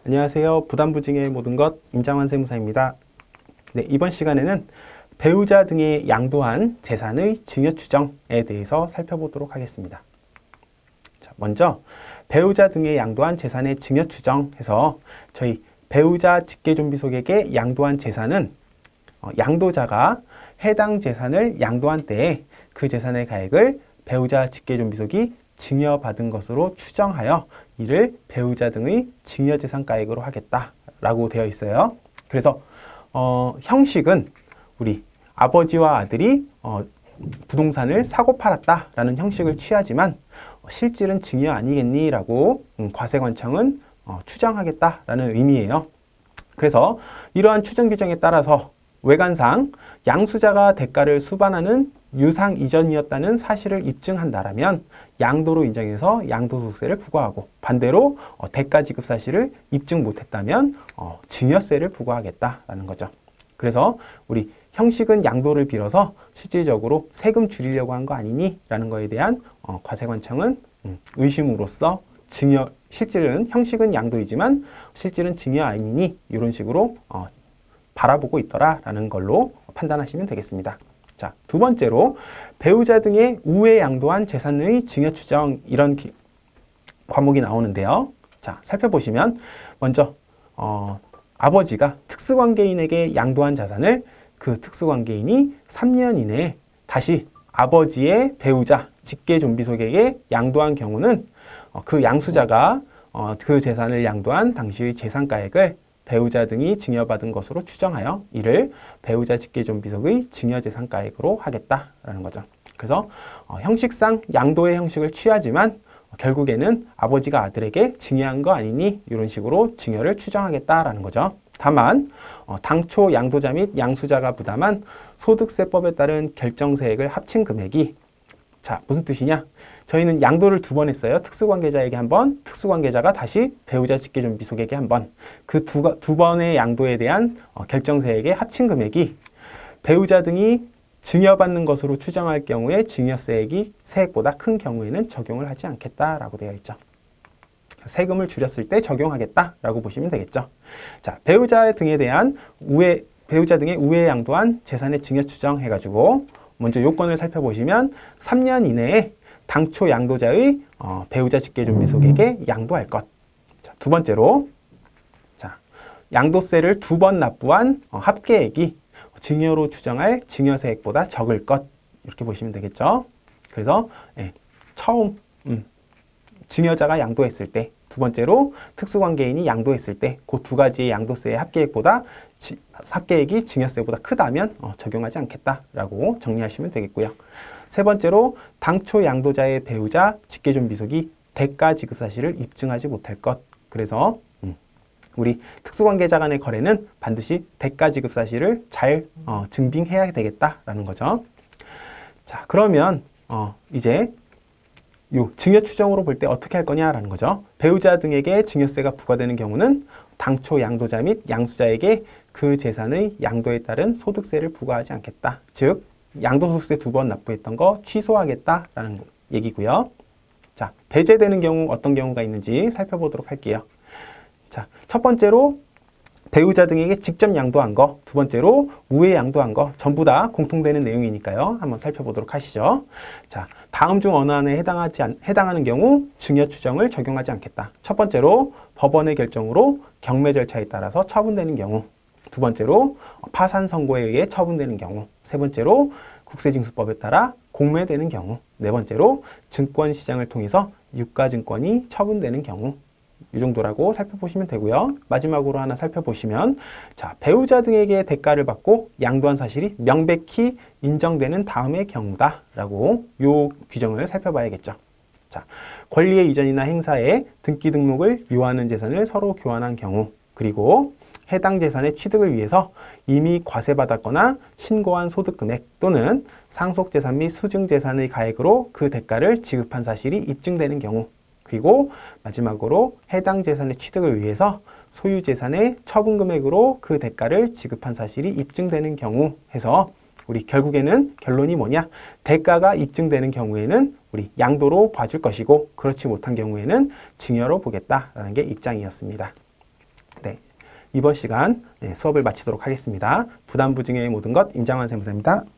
안녕하세요. 부담부증의 모든 것 임장환 세무사입니다. 네, 이번 시간에는 배우자 등에 양도한 재산의 증여 추정에 대해서 살펴보도록 하겠습니다. 자, 먼저 배우자 등에 양도한 재산의 증여 추정해서 저희 배우자 직계존비속에게 양도한 재산은 양도자가 해당 재산을 양도한 때에 그 재산의 가액을 배우자 직계존비속이 증여받은 것으로 추정하여 이를 배우자 등의 증여재산가액으로 하겠다라고 되어 있어요. 그래서 형식은 우리 아버지와 아들이 부동산을 사고 팔았다라는 형식을 취하지만 실질은 증여 아니겠니? 라고 과세관청은 추정하겠다라는 의미예요. 그래서 이러한 추정 규정에 따라서 외관상 양수자가 대가를 수반하는 유상 이전이었다는 사실을 입증한다라면 양도로 인정해서 양도소득세를 부과하고, 반대로 대가 지급 사실을 입증 못했다면 증여세를 부과하겠다라는 거죠. 그래서 우리 형식은 양도를 빌어서 실질적으로 세금 줄이려고 한 거 아니니? 라는 거에 대한 과세관청은 의심으로써 실질은 형식은 양도이지만 실질은 증여 아니니? 이런 식으로 바라보고 있더라라는 걸로 판단하시면 되겠습니다. 자, 두 번째로 배우자 등의 우에 양도한 재산의 증여 추정, 이런 과목이 나오는데요. 자, 살펴보시면 먼저 아버지가 특수관계인에게 양도한 자산을 그 특수관계인이 3년 이내에 다시 아버지의 배우자 직계존비속에게 양도한 경우는 그 양수자가 그 재산을 양도한 당시의 재산가액을 배우자 등이 증여받은 것으로 추정하여 이를 배우자 직계존비속의 증여재산가액으로 하겠다라는 거죠. 그래서 형식상 양도의 형식을 취하지만 결국에는 아버지가 아들에게 증여한 거 아니니? 이런 식으로 증여를 추정하겠다라는 거죠. 다만 당초 양도자 및 양수자가 부담한 소득세법에 따른 결정세액을 합친 금액이, 자, 무슨 뜻이냐? 저희는 양도를 두 번 했어요. 특수관계자에게 한 번, 특수관계자가 다시 배우자 직계존비속에게 한 번. 그 두 번의 양도에 대한 결정세액의 합친 금액이 배우자 등이 증여받는 것으로 추정할 경우에 증여세액이 세액보다 큰 경우에는 적용을 하지 않겠다라고 되어 있죠. 세금을 줄였을 때 적용하겠다라고 보시면 되겠죠. 자, 배우자 등에 대한 배우자 등의 우에 양도한 재산의 증여 추정 해가지고 먼저 요건을 살펴보시면 3년 이내에 당초 양도자의 배우자 직계존비속에게 양도할 것. 자, 두 번째로, 자, 양도세를 두 번 납부한 합계액이 증여로 추정할 증여세액보다 적을 것. 이렇게 보시면 되겠죠. 그래서 처음 증여자가 양도했을 때, 두 번째로 특수관계인이 양도했을 때 그 두 가지의 양도세의 합계액이 증여세보다 크다면 적용하지 않겠다라고 정리하시면 되겠고요. 세 번째로 당초 양도자의 배우자 직계존비속이 대가 지급 사실을 입증하지 못할 것. 그래서 우리 특수관계자 간의 거래는 반드시 대가 지급 사실을 잘 증빙해야 되겠다라는 거죠. 자, 그러면 이제 요 증여 추정으로 볼 때 어떻게 할 거냐라는 거죠. 배우자 등에게 증여세가 부과되는 경우는 당초 양도자 및 양수자에게 그 재산의 양도에 따른 소득세를 부과하지 않겠다. 즉 양도소득세 두 번 납부했던 거 취소하겠다라는 얘기고요. 자, 배제되는 경우 어떤 경우가 있는지 살펴보도록 할게요. 자, 첫 번째로 배우자 등에게 직접 양도한 거, 두 번째로 우에 양도한 거, 전부 다 공통되는 내용이니까요. 한번 살펴보도록 하시죠. 자, 다음 중 어느 하나에 해당하는 경우 증여 추정을 적용하지 않겠다. 첫 번째로 법원의 결정으로 경매 절차에 따라서 처분되는 경우, 두 번째로 파산 선고에 의해 처분되는 경우, 세 번째로 국세징수법에 따라 공매되는 경우, 네 번째로 증권시장을 통해서 유가증권이 처분되는 경우, 이 정도라고 살펴보시면 되고요. 마지막으로 하나 살펴보시면, 자, 배우자 등에게 대가를 받고 양도한 사실이 명백히 인정되는 다음의 경우다라고 요 규정을 살펴봐야겠죠. 자, 권리의 이전이나 행사에 등기 등록을 요하는 재산을 서로 교환한 경우, 그리고 해당 재산의 취득을 위해서 이미 과세받았거나 신고한 소득금액 또는 상속재산 및 수증재산의 가액으로 그 대가를 지급한 사실이 입증되는 경우, 그리고 마지막으로 해당 재산의 취득을 위해서 소유재산의 처분금액으로 그 대가를 지급한 사실이 입증되는 경우 해서 우리 결국에는 결론이 뭐냐? 대가가 입증되는 경우에는 우리 양도로 봐줄 것이고 그렇지 못한 경우에는 증여로 보겠다라는 게 입장이었습니다. 네, 이번 시간 수업을 마치도록 하겠습니다. 부담부증의 모든 것 임장환 세무사입니다.